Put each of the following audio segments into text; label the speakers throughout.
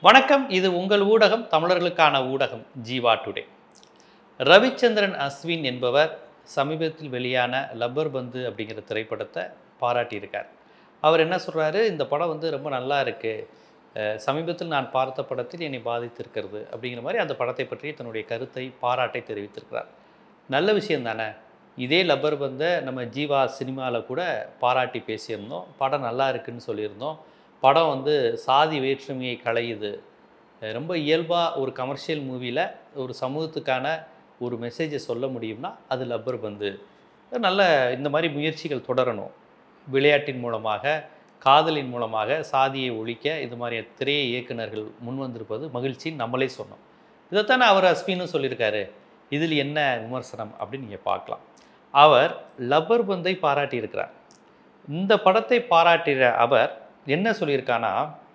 Speaker 1: வணக்கம். இது உங்கள் ஊடகம், தமிழர்களுக்கான ஊடகம் ஜீவா டுடே. ரவிச்சந்திரன் அஸ்வின் என்பவர் சமீபத்தில் வெளியான லப்பர் பந்து அப்படிங்கிற திரைப்படத்தை பாராட்டியிருக்கார். அவர் என்ன சொல்கிறாரு, இந்த படம் ரொம்ப நல்லா இருக்குது, சமீபத்தில் நான் பார்த்த படத்தில் என்னை பாதித்திருக்கிறது அப்படிங்கிற மாதிரி அந்த படத்தை பற்றி தன்னுடைய கருத்தை, பாராட்டை தெரிவித்திருக்கிறார். நல்ல விஷயம் தானே. இதே லப்பர் பந்தை நம்ம ஜீவா சினிமாவில் கூட பாராட்டி பேசியிருந்தோம். படம் நல்லா இருக்குதுன்னு சொல்லியிருந்தோம். படம் சாதி வேற்றுமையை களையுது, ரொம்ப இயல்பாக ஒரு கமர்ஷியல் மூவியில் ஒரு சமூகத்துக்கான ஒரு மெசேஜை சொல்ல முடியும்னா அது லப்பர் பந்து. நல்ல இந்த மாதிரி முயற்சிகள் தொடரணும். விளையாட்டின் மூலமாக, காதலின் மூலமாக சாதியை ஒழிக்க இது மாதிரி திரைய இயக்குநர்கள் முன் வந்திருப்பது மகிழ்ச்சின்னு நம்மளே சொன்னோம். இதைத்தானே அவர் அஸ்வினும் சொல்லியிருக்காரு. இதில் என்ன விமர்சனம் அப்படின்னு நீங்கள் பார்க்கலாம். அவர் லப்பர் பந்தை பாராட்டியிருக்கிறார். இந்த படத்தை பாராட்டுகிற அவர் என்ன சொல்லியிருக்கானா,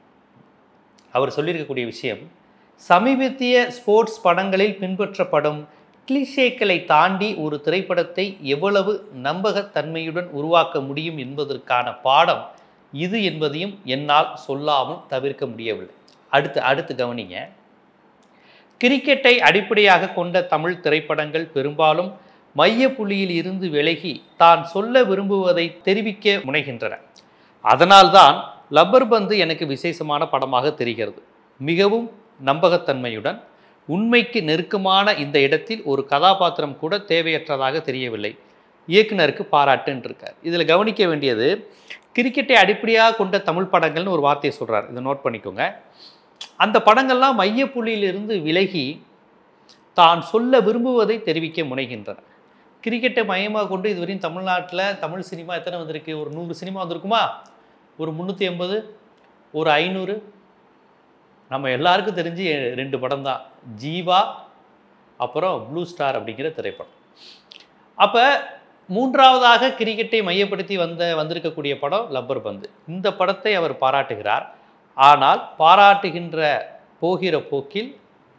Speaker 1: அவர் சொல்லியிருக்கக்கூடிய விஷயம், சமீபத்திய ஸ்போர்ட்ஸ் படங்களில் பின்பற்றப்படும் கிளிஷேக்களை தாண்டி ஒரு திரைப்படத்தை எவ்வளவு நம்பகத்தன்மையுடன் உருவாக்க முடியும் என்பதற்கான பாடம் இது என்பதையும் என்னால் சொல்லாமல் தவிர்க்க முடியவில்லை. அடுத்து கவனிங்க. கிரிக்கெட்டை அடிப்படையாக கொண்ட தமிழ் திரைப்படங்கள் பெரும்பாலும் மையப்புள்ளியில் இருந்து விலகி தான் சொல்ல விரும்புவதை தெரிவிக்க முனைகின்றன. அதனால்தான் லப்பர் பந்து எனக்கு விசேஷமான படமாக தெரிகிறது. மிகவும் நம்பகத்தன்மையுடன் உண்மைக்கு நெருக்கமான இந்த இடத்தில் ஒரு கதாபாத்திரம் கூட தேவையற்றதாக தெரியவில்லை. இயக்குனருக்கு பாராட்டுன்னு இருக்கார். இதில் கவனிக்க வேண்டியது, கிரிக்கெட்டை அடிப்படையாக கொண்ட தமிழ் படங்கள்னு ஒரு வார்த்தையை சொல்கிறார். இதை நோட் பண்ணிக்கோங்க. அந்த படங்கள்லாம் மையப்புள்ளியிலிருந்து விலகி தான் சொல்ல விரும்புவதை தெரிவிக்க முனைகின்றன. கிரிக்கெட்டை மையமாக கொண்டு இதுவரையும் தமிழ்நாட்டில் தமிழ் சினிமா எத்தனை வந்திருக்கு? ஒரு 100 சினிமா வந்திருக்குமா? ஒரு 380, ஒரு 500. நம்ம எல்லாருக்கும் தெரிஞ்சு 2 படம் தான், ஜீவா அப்புறம் ப்ளூ ஸ்டார் அப்படிங்கிற திரைப்படம். அப்போ மூன்றாவதாக கிரிக்கெட்டை மையப்படுத்தி வந்திருக்கக்கூடிய படம் லப்பர் பந்து. இந்த படத்தை அவர் பாராட்டுகிறார். ஆனால் பாராட்டுகின்ற போகிற போக்கில்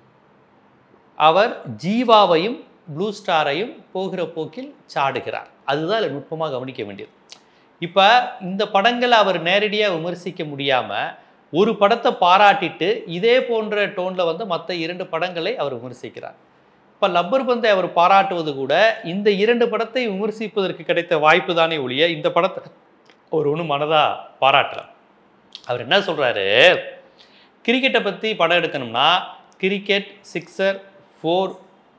Speaker 1: அவர் ஜீவாவையும் ப்ளூ ஸ்டாரையும் போகிற போக்கில் சாடுகிறார். அதுதான் அதில் நுட்பமாக கவனிக்க வேண்டியது. இப்போ இந்த படங்களை அவர் நேரடியாக விமர்சிக்க முடியாமல் ஒரு படத்தை பாராட்டிட்டு இதே போன்ற டோனில் மற்ற 2 படங்களை அவர் விமர்சிக்கிறார். இப்போ லப்பர் பந்தை அவர் பாராட்டுவது கூட இந்த 2 படத்தை விமர்சிப்பதற்கு கிடைத்த வாய்ப்பு தானே ஒழிய இந்த படத்தை ஒரு ஒன்று மனதாக பாராட்டலாம். அவர் என்ன சொல்கிறாரு, கிரிக்கெட்டை பற்றி படம் எடுக்கணும்னா கிரிக்கெட், சிக்ஸர், 4,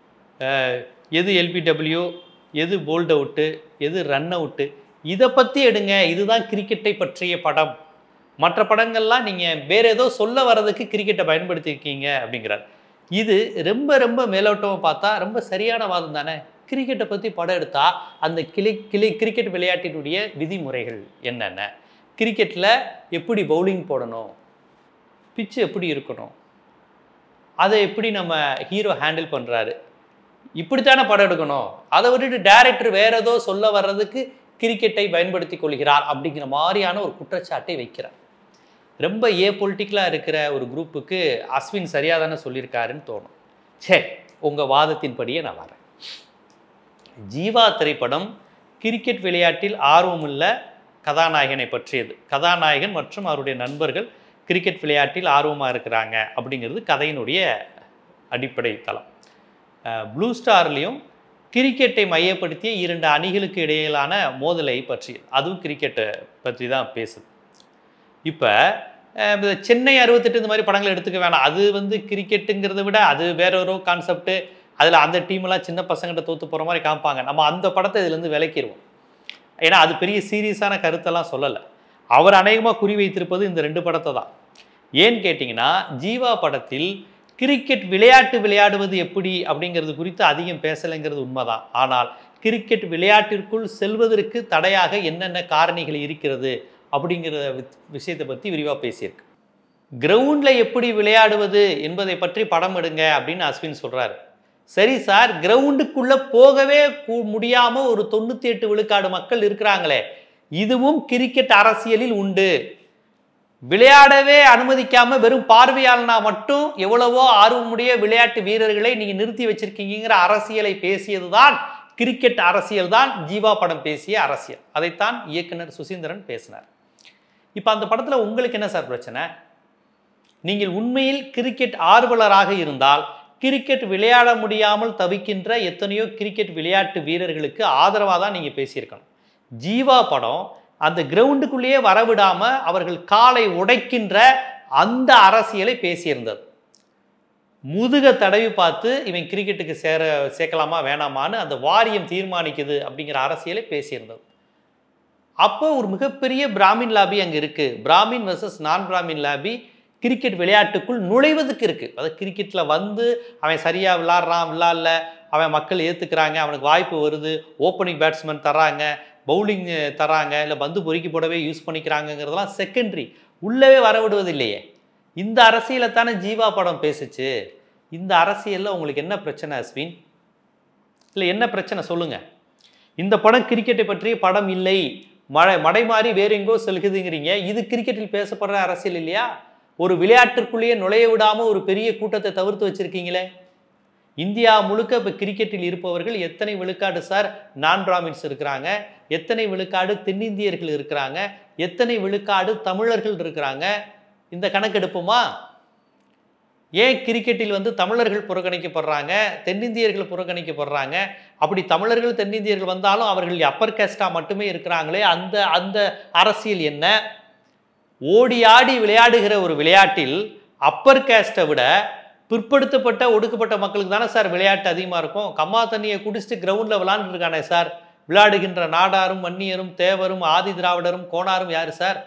Speaker 1: எது எல்பிடபிள்யூ, எது போல்ட் அவுட்டு, எது ரன் அவுட்டு, இதை பற்றி எடுங்க. இதுதான் கிரிக்கெட்டை பற்றிய படம். மற்ற படங்கள்லாம் நீங்கள் வேறு ஏதோ சொல்ல வர்றதுக்கு கிரிக்கெட்டை பயன்படுத்தியிருக்கீங்க அப்படிங்கிறார். இது ரொம்ப ரொம்ப மேலோட்டமாக பார்த்தா ரொம்ப சரியான வாதம் தானே. கிரிக்கெட்டை பற்றி படம் எடுத்தால் அந்த கிரிக்கெட் விளையாட்டினுடைய விதிமுறைகள் என்னென்ன, கிரிக்கெட்டில் எப்படி பவுலிங் போடணும், பிச்சு எப்படி இருக்கணும், அதை எப்படி நம்ம ஹீரோ ஹேண்டில் பண்ணுறாரு, இப்படித்தானே படம் எடுக்கணும். அதை விட்டுட்டு டைரக்டர் வேற ஏதோ சொல்ல வர்றதுக்கு கிரிக்கெட்டை பயன்படுத்தி கொள்கிறார் அப்படிங்கிற மாதிரியான ஒரு குற்றச்சாட்டை வைக்கிறார். ரொம்ப பொலிட்டிக்கலாக இருக்கிற ஒரு குரூப்புக்கு அஸ்வின் சரியாக தானே சொல்லியிருக்காருன்னு தோணும். சரி, உங்கள் வாதத்தின்படியே நான் வரேன். ஜீவா திரைப்படம் கிரிக்கெட் விளையாட்டில் ஆர்வமுள்ள கதாநாயகனை பற்றியது. கதாநாயகன் மற்றும் அவருடைய நண்பர்கள் கிரிக்கெட் விளையாட்டில் ஆர்வமாக இருக்கிறாங்க அப்படிங்கிறது கதையினுடைய அடிப்படை தளம். ப்ளூ ஸ்டார்லேயும் கிரிக்கெட்டை மையப்படுத்திய 2 அணிகளுக்கு இடையிலான மோதலை பற்றி, அதுவும் கிரிக்கெட்டை பற்றி தான் பேசுது. இப்போ சென்னை 68 இந்த மாதிரி படங்கள் எடுத்துக்க வேணாம். அது கிரிக்கெட்டுங்கிறத விட அது வேற ஒரு கான்செப்ட்டு. அதில் அந்த டீமெல்லாம் சின்ன பசங்கிட்ட தோற்று போகிற மாதிரி காமிப்பாங்க. நம்ம அந்த படத்தை இதுலேருந்து விலக்கிடுவோம். ஏன்னா அது பெரிய சீரியஸான கருத்தெல்லாம் சொல்லலை. அவர் அநேகமாக குறி வைத்திருப்பது இந்த 2 படத்தை தான். ஏன்னு கேட்டிங்கன்னா, ஜீவா படத்தில் கிரிக்கெட் விளையாடுவது எப்படி அப்படிங்கிறது குறித்து அதிகம் பேசலைங்கிறது உண்மைதான். ஆனால் கிரிக்கெட் விளையாட்டிற்குள் செல்வதற்கு தடையாக என்னென்ன காரணிகள் இருக்கிறது அப்படிங்கிற விஷயத்தை பற்றி விரிவாக பேசியிருக்கு. கிரவுண்டில் எப்படி விளையாடுவது என்பதை பற்றி படம் எடுங்க அப்படின்னு அஸ்வின் சொல்கிறாரு. சரி சார், கிரவுண்டுக்குள்ளே போகவே முடியாமல் ஒரு 98 விழுக்காடு மக்கள் இருக்கிறாங்களே, இதுவும் கிரிக்கெட் அரசியலில் உண்டு. விளையாடவே அனுமதிக்காம வெறும் பார்வையாளனா மட்டும் எவ்வளவோ ஆர்வமுடைய விளையாட்டு வீரர்களை நீங்க நிறுத்தி வச்சிருக்கீங்கிற அரசியலை பேசியதுதான் கிரிக்கெட் அரசியல் தான் ஜீவா படம் பேசிய அரசியல். அதைத்தான் இயக்குனர் சுசீந்திரன் பேசினார். இப்போ அந்த படத்தில் உங்களுக்கு என்ன சார் பிரச்சனை? நீங்கள் உண்மையில் கிரிக்கெட் ஆர்வலராக இருந்தால் கிரிக்கெட் விளையாட முடியாமல் தவிக்கின்ற எத்தனையோ கிரிக்கெட் விளையாட்டு வீரர்களுக்கு ஆதரவாக தான் நீங்கள் பேசியிருக்கணும். ஜீவா படம் அந்த கிரவுண்டுக்குள்ளேயே வரவிடாம அவர்கள் காலை உடைக்கின்ற அந்த அரசியலை பேசியிருந்தது. முதுக தடவி பார்த்து இவன் கிரிக்கெட்டுக்கு சேர்க்கலாமா வேணாமான்னு அந்த வாரியம் தீர்மானிக்குது அப்படிங்கிற அரசியலை பேசியிருந்தது. அப்போ ஒரு மிகப்பெரிய பிராமின் லாபி அங்கே இருக்குது. Brahmin versus non Brahmin lobby cricket விளையாட்டுக்குள் நுழைவதுக்கு இருக்குது. அதாவது கிரிக்கெட்டில் வந்து அவன் சரியாக விளாட்றான் விளாட்ல, அவன் மக்கள் ஏற்றுக்கிறாங்க, அவனுக்கு வாய்ப்பு வருது, ஓப்பனிங் பேட்ஸ்மேன் தராங்க, பவுலிங் தராங்க, இல்லை பந்து பொறுக்கி போடவே யூஸ் பண்ணிக்கிறாங்கிறதெல்லாம் செகண்டரி, உள்ளவே வரவிடுவது இல்லையே. இந்த அரசியலை தானே ஜீவா படம் பேசுச்சு. இந்த அரசியலில் உங்களுக்கு என்ன பிரச்சனை அஸ்வின்? இல்லை என்ன பிரச்சனை சொல்லுங்கள். இந்த படம் கிரிக்கெட்டை பற்றிய படம் இல்லை, மடை மாறி வேற எங்கோ செல்குதுங்கிறீங்க. இது கிரிக்கெட்டில் பேசப்படுற அரசியல் இல்லையா? ஒரு விளையாட்டிற்குள்ளேயே நுழைய விடாமல் ஒரு பெரிய கூட்டத்தை தவிர்த்து வச்சிருக்கீங்களே. இந்தியா முழுக்க இப்போ கிரிக்கெட்டில் இருப்பவர்கள் எத்தனை விழுக்காடு சார் நான் பிராமின்ஸ் இருக்கிறாங்க, எத்தனை விழுக்காடு தென்னிந்தியர்கள் இருக்கிறாங்க, எத்தனை விழுக்காடு தமிழர்கள் இருக்கிறாங்க, இந்த கணக்கெடுப்புமா? ஏன் கிரிக்கெட்டில் வந்து தமிழர்கள் புறக்கணிக்கப்படுறாங்க, தென்னிந்தியர்கள் புறக்கணிக்கப்படுறாங்க? அப்படி தமிழர்கள் தென்னிந்தியர்கள் வந்தாலும் அவர்கள் அப்பர் கேஸ்டாக மட்டுமே இருக்கிறாங்களே, அந்த அந்த அரசியல் என்ன? ஓடி ஆடி விளையாடுகிற ஒரு விளையாட்டில் அப்பர் கேஸ்ட்டை விட பிற்படுத்தப்பட்ட ஒடுக்கப்பட்ட மக்களுக்கு தானே சார் விளையாட்டு அதிகமாக இருக்கும். கம்மா தண்ணியை குடிச்சிட்டு கிரவுண்டில் விளாண்டுருக்கானே சார். விளையாடுகின்ற நாடாரும் வன்னியரும் தேவரும் ஆதி திராவிடரும் கோணாரும் யார் சார்?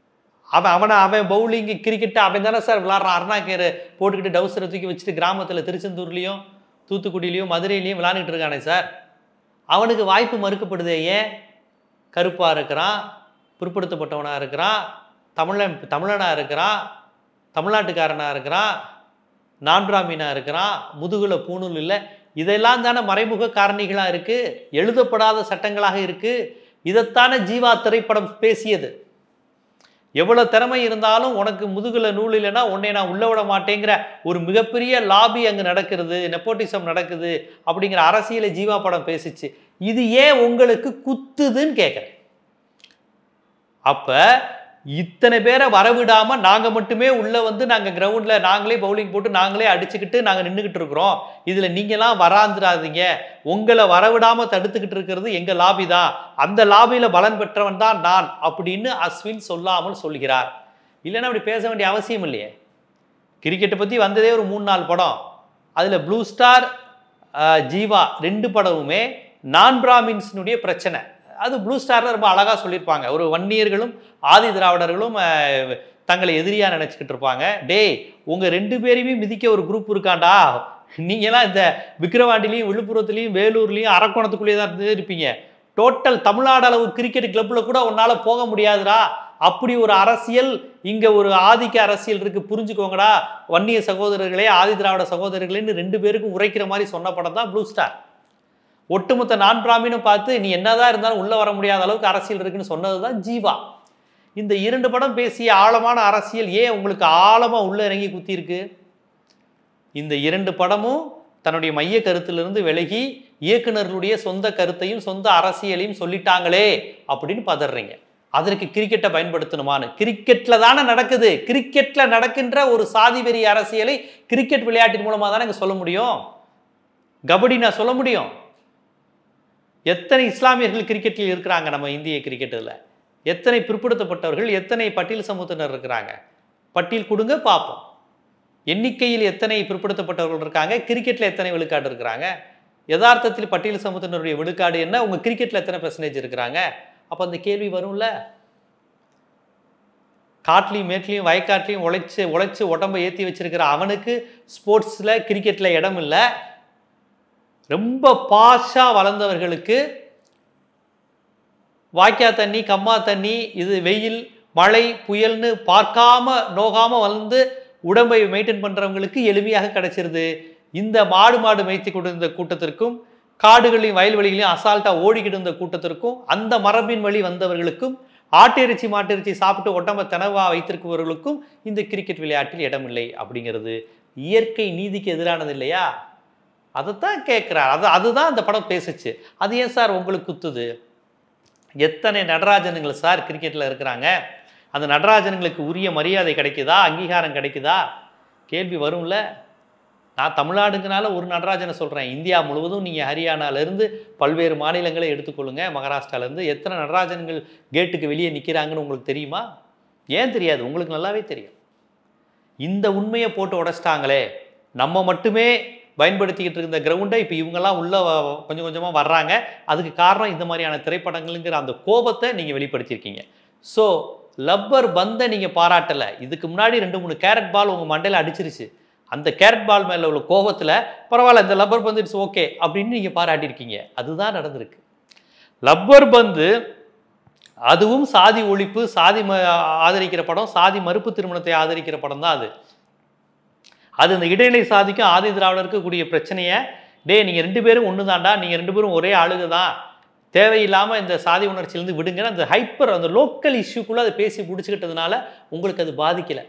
Speaker 1: அவன் பவுலிங்கு கிரிக்கெட்டு அவன் தானே சார் விளாட்றான். அருணாக்கேரை போட்டுக்கிட்டு டவுசரை தூக்கி வச்சுட்டு கிராமத்தில் திருச்செந்தூர்லேயும் தூத்துக்குடியிலையும் மதுரையிலையும் விளாண்டுட்டு இருக்கானே சார். அவனுக்கு வாய்ப்பு மறுக்கப்படுதே. ஏன்? கருப்பாக இருக்கிறான், பிற்படுத்தப்பட்டவனாக இருக்கிறான், தமிழனாக இருக்கிறான், தமிழ்நாட்டுக்காரனாக இருக்கிறான், நான் பிராமினாக இருக்கிறான், முதுகுல பூணூல் இல்லை. இதெல்லாம் தானே மறைமுக காரணிகளாக இருக்குது, எழுதப்படாத சட்டங்களாக இருக்குது. இதைத்தானே ஜீவா திரைப்படம் பேசியது. எவ்வளோ திறமை இருந்தாலும் உனக்கு முதுகுல நூல் இல்லைன்னா உன்னை நான் உள்ள விட மாட்டேங்கிற ஒரு மிகப்பெரிய லாபி அங்கே நடக்கிறது, நெப்போட்டிசம் நடக்குது அப்படிங்கிற அரசியலை ஜீவா படம் பேசிச்சு. இது ஏன் உங்களுக்கு குத்துதுன்னு கேட்குறேன். அப்போ இத்தனை பேரை வரவிடாமல் நாங்கள் மட்டுமே உள்ளே வந்து நாங்கள் கிரவுண்டில் நாங்களே பவுலிங் போட்டு நாங்களே அடிச்சுக்கிட்டு நாங்கள் நின்றுக்கிட்டு இருக்கிறோம். இதில் நீங்களாம் வராந்துடாதீங்க, உங்களை வரவிடாமல் தடுத்துக்கிட்டு இருக்கிறது எங்கள் லாபி தான், அந்த லாபியில் பலன் பெற்றவன் தான் நான் அப்படின்னு அஸ்வின் சொல்லாமல் சொல்கிறார். இல்லைன்னா அப்படி பேச வேண்டிய அவசியம் இல்லையே. கிரிக்கெட்டை பற்றி வந்ததே ஒரு 3-4 படம். அதில் ப்ளூ ஸ்டார், ஜீவா 2 படமுமே நான் பிராமின்ஸினுடைய பிரச்சனை. அது ப்ளூ ஸ்டாரில் ரொம்ப அழகாக சொல்லியிருப்பாங்க. ஒரு வன்னியர்களும் ஆதி திராவிடர்களும் தங்களை எதிரியாக நினச்சிக்கிட்டு இருப்பாங்க. டேய், உங்கள் 2 பேரையுமே மிதிக்க ஒரு குரூப் இருக்காண்டா, நீங்களாம் இந்த விக்கிரவாண்டிலையும் விழுப்புரத்துலையும் வேலூர்லேயும் அரக்கோணத்துக்குள்ளேயே தான் இருப்பீங்க. டோட்டல் தமிழ்நாடு அளவு கிரிக்கெட் கிளப்பில் கூட உன்னால் போக முடியாதுடா. அப்படி ஒரு அரசியல் இங்கே ஒரு ஆதிக்க அரசியல் இருக்குது, புரிஞ்சுக்கோங்கடா வன்னிய சகோதரர்களே ஆதி திராவிட சகோதரர்களேன்னு 2 பேருக்கும் உரைக்கிற மாதிரி சொன்ன படம் தான் ப்ளூ ஸ்டார். ஒட்டுமொத்த நான் பிராமினும் பார்த்து நீ என்னதான் இருந்தாலும் உள்ளே வர முடியாத அளவுக்கு அரசியல் இருக்குன்னு சொன்னது தான் ஜீவா. இந்த 2 படம் பேசிய ஆழமான அரசியல் ஏன் உங்களுக்கு ஆழமாக உள்ளே இறங்கி குத்திருக்கு? இந்த 2 படமும் தன்னுடைய மைய கருத்திலிருந்து விலகி இயக்குநர்களுடைய சொந்த கருத்தையும் சொந்த அரசியலையும் சொல்லிட்டாங்களே அப்படின்னு பதறீங்க. அதற்கு கிரிக்கெட்டை பயன்படுத்தணுமான்னு. கிரிக்கெட்டில் தானே நடக்குது. கிரிக்கெட்டில் நடக்கின்ற ஒரு சாதி வெறி அரசியலை கிரிக்கெட் விளையாட்டின் மூலமாக தானே இங்கே சொல்ல முடியும். கபடி நான் சொல்ல முடியும். எத்தனை இஸ்லாமியர்கள் கிரிக்கெட்டில் இருக்கிறாங்க நம்ம இந்திய கிரிக்கெட்டில்? எத்தனை பிற்படுத்தப்பட்டவர்கள், எத்தனை பட்டியல் சமூகத்தினர் இருக்கிறாங்க? பட்டியல் கொடுங்க பார்ப்போம். எண்ணிக்கையில் எத்தனை பிற்படுத்தப்பட்டவர்கள் இருக்காங்க, கிரிக்கெட்டில் எத்தனை விழுக்காடு இருக்கிறாங்க? யதார்த்தத்தில் பட்டியல் சமூகத்தினருடைய விழுக்காடு என்ன, உங்கள் கிரிக்கெட்டில் எத்தனை பெர்சன்டேஜ் இருக்கிறாங்க? அப்போ அந்த கேள்வி வரும்ல. காட்டிலையும் மேட்லையும் வயக்காட்டிலையும் உழைச்சி உடம்பை ஏற்றி வச்சிருக்கிற அவனுக்கு ஸ்போர்ட்ஸில் கிரிக்கெட்டில் இடம் இல்லை. ரொம்ப பாஷாக வளர்ந்தவர்களுக்கு வாய்க்கா தண்ணி கம்மா தண்ணி இது வெயில் மழை புயல்னு பார்க்காம நோகாமல் வளர்ந்து உடம்பை மெயின்டைன் பண்ணுறவங்களுக்கு எளிமையாக கிடைச்சிருது. இந்த மாடு மேய்ச்சி கொண்டிருந்த கூட்டத்திற்கும் காடுகளையும் வயல்வெளிகளையும் அசால்ட்டாக ஓடிக்கிட்டு இருந்த கூட்டத்திற்கும் அந்த மரபின் வழி வந்தவர்களுக்கும் ஆட்டிறைச்சி மாட்டிறைச்சி சாப்பிட்டு உடம்பை தினவாக வைத்திருப்பவர்களுக்கும் இந்த கிரிக்கெட் விளையாட்டில் இடமில்லை அப்படிங்கிறது இயற்கை நீதிக்கு எதிரானது இல்லையா? அதைத்தான் கேட்குறார். அதுதான் அந்த படம் பேசுச்சு. அது ஏன் சார் உங்களுக்கு குத்துது? எத்தனை நடராஜனுங்கள் சார் கிரிக்கெட்டில் இருக்கிறாங்க? அந்த நடராஜனுங்களுக்கு உரிய மரியாதை கிடைக்குதா, அங்கீகாரம் கிடைக்குதா? கேள்வி வரும்ல. நான் தமிழ்நாடுங்கனால ஒரு நடராஜனை சொல்கிறேன். இந்தியா முழுவதும் நீங்கள் ஹரியானாலேருந்து பல்வேறு மாநிலங்களை எடுத்துக்கொள்ளுங்க, மகாராஷ்டிராலேருந்து எத்தனை நடராஜன்கள் கேட்டுக்கு வெளியே நிற்கிறாங்கன்னு உங்களுக்கு தெரியுமா? ஏன் தெரியாது? உங்களுக்கு நல்லாவே தெரியும். இந்த உண்மையை போட்டு உடைச்சிட்டாங்களே, நம்ம மட்டுமே பயன்படுத்திக்கிட்டு இருந்த கிரவுண்டை இப்போ இவங்கெல்லாம் உள்ள கொஞ்சம் கொஞ்சமாக வர்றாங்க. அதுக்கு காரணம் இந்த மாதிரியான திரைப்படங்களுங்கிற அந்த கோபத்தை நீங்கள் வெளிப்படுத்தியிருக்கீங்க. ஸோ லப்பர் பந்தை நீங்கள் பாராட்டலை. இதுக்கு முன்னாடி 2-3 கேரட் பால் உங்கள் மண்டையில் அடிச்சிருச்சு. அந்த கேரட் பால் மேலே உள்ள கோபத்தில் பரவாயில்ல இந்த லப்பர் பந்து இட்ஸ் ஓகே அப்படின்னு நீங்கள் பாராட்டியிருக்கீங்க. அதுதான் நடந்திருக்கு. லப்பர் பந்து அதுவும் சாதி ஒழிப்பு, சாதி ஆதரிக்கிற படம், சாதி மறுப்பு திருமணத்தை ஆதரிக்கிற படம் தான் அது. அது இந்த இடைநிலை சாதிக்கும் ஆதி திராவிடருக்கு கூடிய பிரச்சனையை, நீங்கள் 2 பேரும் ஒன்று தாண்டா, நீங்கள் 2 பேரும் ஒரே ஆளுக தான், தேவையில்லாமல் இந்த சாதி உணர்ச்சியிலேருந்து விடுங்கன்னு அந்த ஹைப்பர் அந்த லோக்கல் இஷ்யூக்குள்ளே அதை பேசி பிடிச்சிக்கிட்டதுனால உங்களுக்கு அது பாதிக்கலை.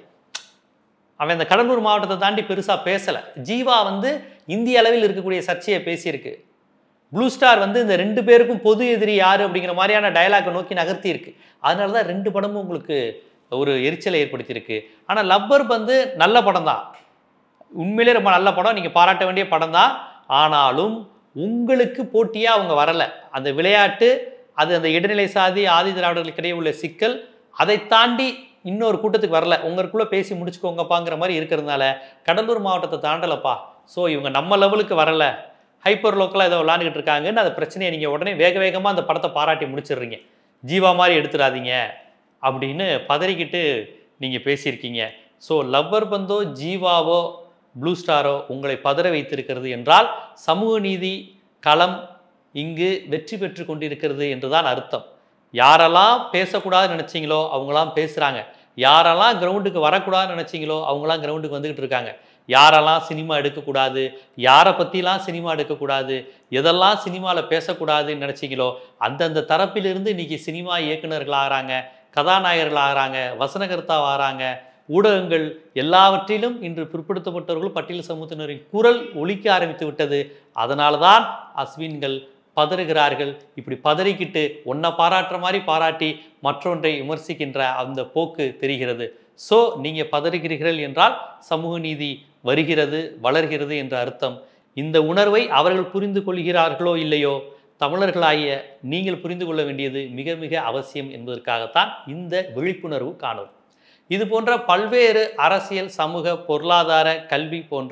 Speaker 1: அவன் இந்த கடலூர் மாவட்டத்தை தாண்டி பெருசாக பேசலை. ஜீவா இந்திய அளவில் இருக்கக்கூடிய சர்ச்சையை பேசியிருக்கு. ப்ளூ ஸ்டார் இந்த 2 பேருக்கும் பொது எதிரி யார் அப்படிங்கிற மாதிரியான டயலாக்கை நோக்கி நகர்த்தி இருக்கு. அதனால தான் 2 படமும் உங்களுக்கு ஒரு எரிச்சலை ஏற்படுத்தியிருக்கு. ஆனால் லப்பர் பந்து நல்ல படம் தான், உண்மையிலே ரொம்ப நல்ல படம், நீங்கள் பாராட்ட வேண்டிய படம் தான். ஆனாலும் உங்களுக்கு போட்டியாக அவங்க வரலை. அந்த விளையாட்டு அது அந்த இடைநிலை சாதி ஆதி திராவிடர்களுக்கிடையே உள்ள சிக்கல், அதை தாண்டி இன்னொரு கூட்டத்துக்கு வரல. உங்களுக்குள்ளே பேசி முடிச்சுக்கோங்கப்பாங்கிற மாதிரி இருக்கிறதுனால கடலூர் மாவட்டத்தை தாண்டலப்பா. ஸோ இவங்க நம்ம லெவலுக்கு வரலை, ஹைப்பர் லோக்கலாக ஏதோ விளாண்டுக்கிட்டு இருக்காங்கன்னு அந்த பிரச்சனையை நீங்கள் உடனே வேக வேகமாக அந்த படத்தை பாராட்டி முடிச்சிடுறீங்க. ஜீவா மாதிரி எடுத்துடாதீங்க அப்படின்னு பதறிக்கிட்டு நீங்கள் பேசியிருக்கீங்க. ஸோ லப்பர் பந்தோ ஜீவாவோ ப்ளூ ஸ்டாரோ உங்களை பதற வைத்திருக்கிறது என்றால் சமூக நீதி களம் இங்கு வெற்றி பெற்று கொண்டிருக்கிறது என்றுதான் அர்த்தம். யாரெல்லாம் பேசக்கூடாதுன்னு நினச்சிங்களோ அவங்களாம் பேசுகிறாங்க. யாரெல்லாம் கிரவுண்டுக்கு வரக்கூடாதுன்னு நினச்சிங்களோ அவங்களாம் கிரவுண்டுக்கு வந்துக்கிட்டு இருக்காங்க. யாரெல்லாம் சினிமா எடுக்கக்கூடாது, யாரை பற்றிலாம் சினிமா எடுக்கக்கூடாது, எதெல்லாம் சினிமாவில் பேசக்கூடாதுன்னு நினச்சிங்களோ அந்தந்த தரப்பிலிருந்து இன்றைக்கி சினிமா இயக்குநர்கள் ஆகிறாங்க, கதாநாயகர்கள் ஆகிறாங்க, வசனகர்த்தா ஆகிறாங்க. ஊடகங்கள் எல்லாவற்றிலும் இன்று பிற்படுத்தப்பட்டவர்கள் பட்டியல் சமூகத்தினரின் குரல் ஒலிக்க ஆரம்பித்து விட்டது. அதனால தான் அஸ்வின்கள் பதறுகிறார்கள். இப்படி பதறிக்கிட்டு ஒன்றை பாராட்டுற மாதிரி பாராட்டி மற்றொன்றை விமர்சிக்கின்ற அந்த போக்கு தெரிகிறது. ஸோ நீங்கள் பதறுகிறீர்கள் என்றால் சமூக நீதி வருகிறது, வளர்கிறது என்ற அர்த்தம். இந்த உணர்வை அவர்கள் புரிந்து கொள்கிறார்களோ இல்லையோ, தமிழர்களாகிய நீங்கள் புரிந்து கொள்ள வேண்டியது மிக மிக அவசியம் என்பதற்காகத்தான் இந்த விழிப்புணர்வு காணொளி. இது போன்ற பல்வேறு அரசியல், சமூக, பொருளாதார, கல்வி போன்ற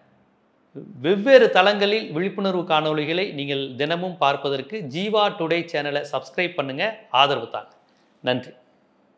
Speaker 1: வெவ்வேறு தளங்களில் விழிப்புணர்வு காணொளிகளை நீங்கள் தினமும் பார்ப்பதற்கு ஜீவா டுடே சேனலை சப்ஸ்கிரைப் பண்ணுங்கள், ஆதரவு தாங்க. நன்றி.